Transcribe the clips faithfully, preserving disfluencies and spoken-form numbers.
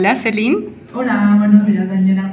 Hola, Celine. Hola, buenos días, Daniela.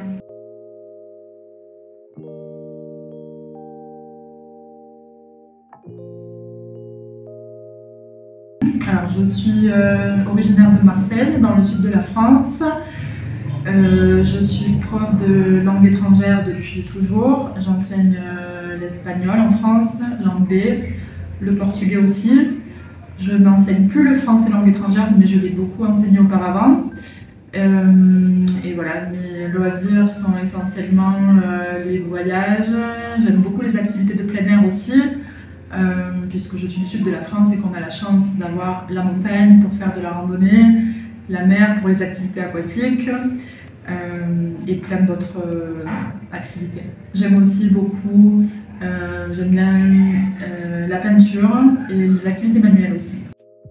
Alors, je suis euh, originaire de Marseille, dans le sud de la France. Euh, je suis prof de langue étrangère depuis toujours. J'enseigne euh, l'espagnol en France, l'anglais, le portugais aussi. Je n'enseigne plus le français langue étrangère, mais je l'ai beaucoup enseigné auparavant. Euh, et voilà, mes loisirs sont essentiellement euh, les voyages. J'aime beaucoup les activités de plein air aussi, euh, puisque je suis du sud de la France et qu'on a la chance d'avoir la montagne pour faire de la randonnée, la mer pour les activités aquatiques euh, et plein d'autres euh, activités. J'aime aussi beaucoup, euh, j'aime bien euh, la peinture et les activités manuelles aussi.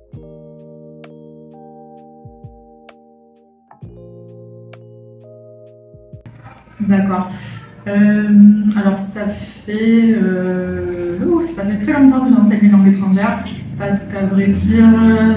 D'accord. Euh, alors ça fait, euh, ouf, ça fait très longtemps que j'enseigne les langues étrangères parce qu'à vrai dire, euh,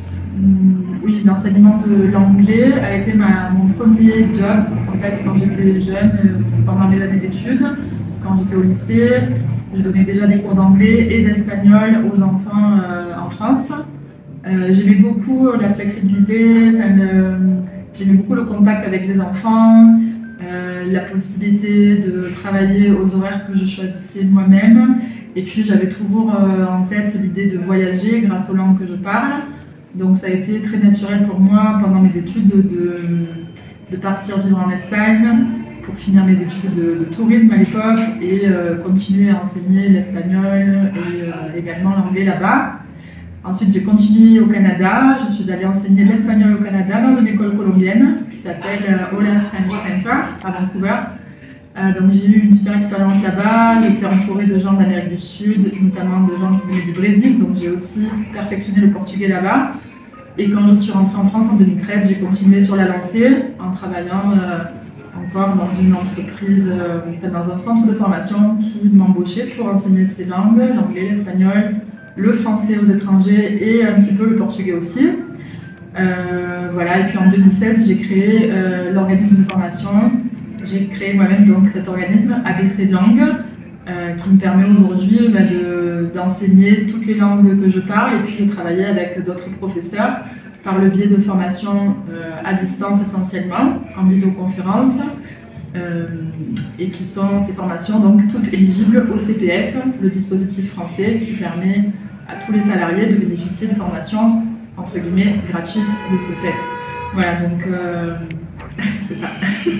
oui, l'enseignement de l'anglais a été ma, mon premier job en fait quand j'étais jeune, euh, pendant mes années d'études, quand j'étais au lycée. Je donnais déjà des cours d'anglais et d'espagnol aux enfants euh, en France. Euh, j'aimais beaucoup la flexibilité, enfin, j'aimais beaucoup le contact avec les enfants. Euh, la possibilité de travailler aux horaires que je choisissais moi-même. Et puis j'avais toujours euh, en tête l'idée de voyager grâce aux langues que je parle. Donc ça a été très naturel pour moi pendant mes études de, de partir vivre en Espagne pour finir mes études de, de tourisme à l'époque et euh, continuer à enseigner l'espagnol et euh, également l'anglais là-bas. Ensuite, j'ai continué au Canada. Je suis allée enseigner l'espagnol au Canada dans une école colombienne qui s'appelle Hola Spanish Center à Vancouver. Euh, donc, j'ai eu une super expérience là-bas. J'étais entourée de gens d'Amérique du Sud, notamment de gens qui venaient du Brésil. Donc, j'ai aussi perfectionné le portugais là-bas. Et quand je suis rentrée en France en deux mille treize, j'ai continué sur la lancée en travaillant euh, encore dans une entreprise, euh, dans un centre de formation qui m'embauchait pour enseigner ces langues, l'anglais, l'espagnol, le français aux étrangers et un petit peu le portugais aussi. Euh, voilà, et puis en deux mille seize, j'ai créé euh, l'organisme de formation. J'ai créé moi-même donc cet organisme A B C Langue euh, qui me permet aujourd'hui bah, d'enseigner toutes les langues que je parle et puis de travailler avec d'autres professeurs par le biais de formations euh, à distance essentiellement, en visioconférence. Euh, et qui sont ces formations donc toutes éligibles au C P F, le dispositif français qui permet à tous les salariés de bénéficier de formations entre guillemets gratuites de ce fait. Voilà, donc euh, c'est ça.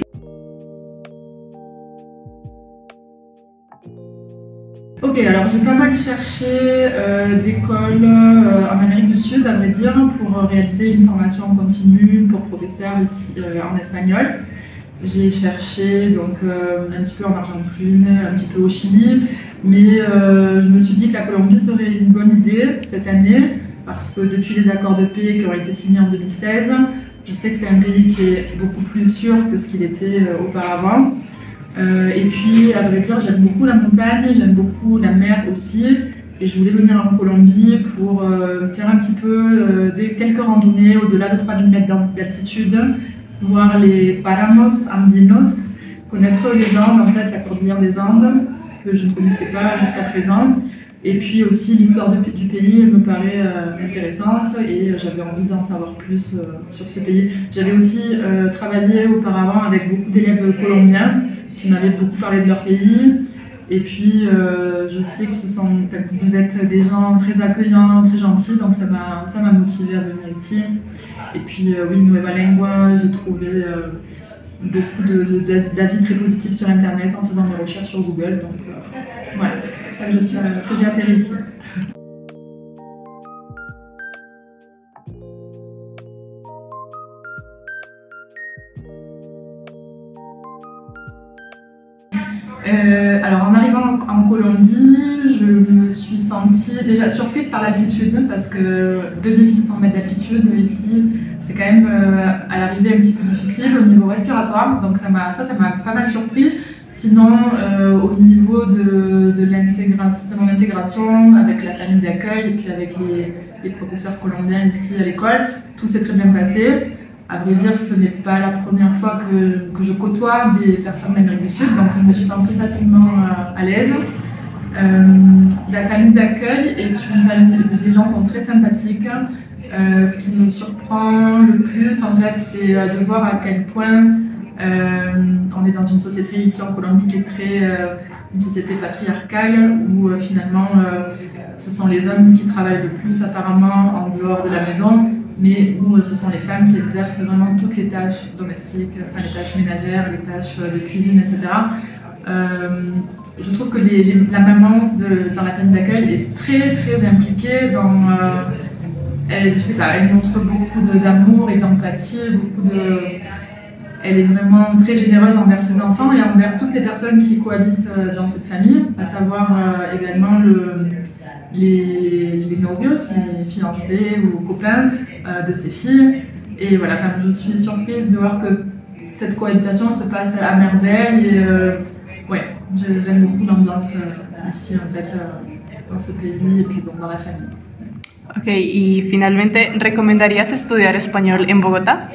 Ok, alors j'ai pas mal cherché euh, d'écoles euh, en Amérique du Sud, à vrai dire, pour réaliser une formation continue pour professeurs ici euh, en espagnol. J'ai cherché donc euh, un petit peu en Argentine, un petit peu au Chili, mais euh, je me suis dit que la Colombie serait une bonne idée cette année parce que depuis les accords de paix qui ont été signés en deux mille seize, je sais que c'est un pays qui est beaucoup plus sûr que ce qu'il était euh, auparavant. Euh, et puis, à vrai dire, j'aime beaucoup la montagne, j'aime beaucoup la mer aussi, et je voulais venir en Colombie pour euh, faire un petit peu euh, des, quelques randonnées au-delà de trois mille mètres d'altitude, voir les páramos andinos, connaître les Andes, en fait, la cordillère des Andes, que je ne connaissais pas jusqu'à présent. Et puis aussi, l'histoire du pays me paraît euh, intéressante et j'avais envie d'en savoir plus euh, sur ce pays. J'avais aussi euh, travaillé auparavant avec beaucoup d'élèves colombiens qui m'avaient beaucoup parlé de leur pays. Et puis, euh, je sais que ce sont, vous êtes des gens très accueillants, très gentils, donc ça m'a motivée à venir ici. Et puis, euh, oui, Nueva Lengua, j'ai trouvé euh, beaucoup d'avis de, de, très positifs sur Internet en faisant mes recherches sur Google. Donc, euh, voilà, c'est pour ça que je suis, euh, que j'ai atterri ici. Euh, alors en arrivant en, en Colombie, je me suis sentie déjà surprise par l'altitude parce que deux mille six cents mètres d'altitude ici, c'est quand même euh, à l'arrivée un petit peu difficile au niveau respiratoire, donc ça m'a ça, ça m'a pas mal surpris. Sinon, euh, au niveau de, de, de mon intégration avec la famille d'accueil et puis avec les, les professeurs colombiens ici à l'école, tout s'est très bien passé. à vrai dire, ce n'est pas la première fois que, que je côtoie des personnes d'Amérique du Sud, donc je me suis sentie facilement euh, à l'aise. Euh, la famille d'accueil est une famille, les gens sont très sympathiques. Euh, ce qui me surprend le plus, en fait, c'est de voir à quel point euh, on est dans une société ici en Colombie qui est très, euh, une société patriarcale, où euh, finalement euh, ce sont les hommes qui travaillent le plus apparemment en dehors de la maison, mais où euh, ce sont les femmes qui exercent vraiment toutes les tâches domestiques, enfin les tâches ménagères, les tâches de cuisine, et cetera. Euh, je trouve que les, les, la maman de, dans la famille d'accueil est très très impliquée dans... Euh, elle, je sais pas, elle montre beaucoup d'amour et d'empathie, beaucoup de... Elle est vraiment très généreuse envers ses enfants et envers toutes les personnes qui cohabitent dans cette famille, à savoir euh, également le, les, les novios, les fiancés ou copains euh, de ses filles. Et voilà, enfin, je suis surprise de voir que cette cohabitation se passe à merveille. Et euh, ouais, j'aime beaucoup l'ambiance euh, ici, en fait, euh, dans ce pays et puis bon, dans la famille. Ok, y finalmente, ¿recomendarías estudiar español en Bogotá?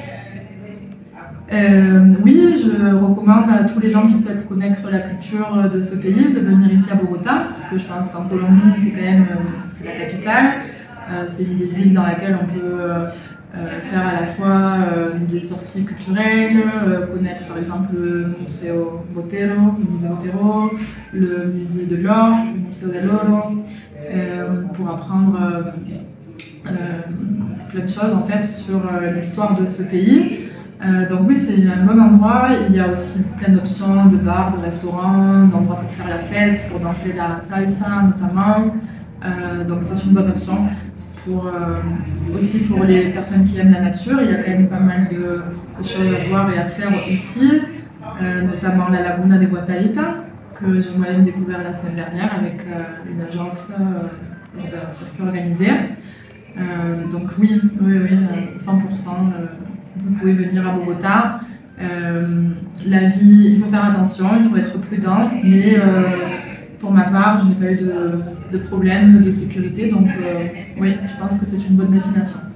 Euh, oui, je recommande à tous les gens qui souhaitent connaître la culture de ce pays de venir ici à Bogotá, parce que je pense qu'en Colombie, c'est quand même c'est la capitale. Euh, c'est une des villes dans laquelle on peut euh, faire à la fois euh, des sorties culturelles, euh, connaître par exemple le Museo Botero, le musée Botero, le musée de l'or, le Museo del Oro, euh, pour apprendre euh, euh, plein de choses en fait sur euh, l'histoire de ce pays. Euh, donc oui, c'est un bon endroit. Il y a aussi plein d'options de bars, de restaurants, d'endroits pour faire la fête, pour danser la salsa notamment. Euh, donc c'est une bonne option. Pour, euh, aussi pour les personnes qui aiment la nature, il y a quand même pas mal de, de choses à voir et à faire ici, euh, notamment la Laguna de Guatavita, que j'ai moi-même découvert la semaine dernière avec euh, une agence euh, d'un circuit organisé. Euh, donc oui, oui, oui, cent pour cent. Euh, Vous pouvez venir à Bogotá. Euh, la vie, il faut faire attention, il faut être prudent, mais euh, pour ma part, je n'ai pas eu de, de problème de sécurité, donc euh, oui, je pense que c'est une bonne destination.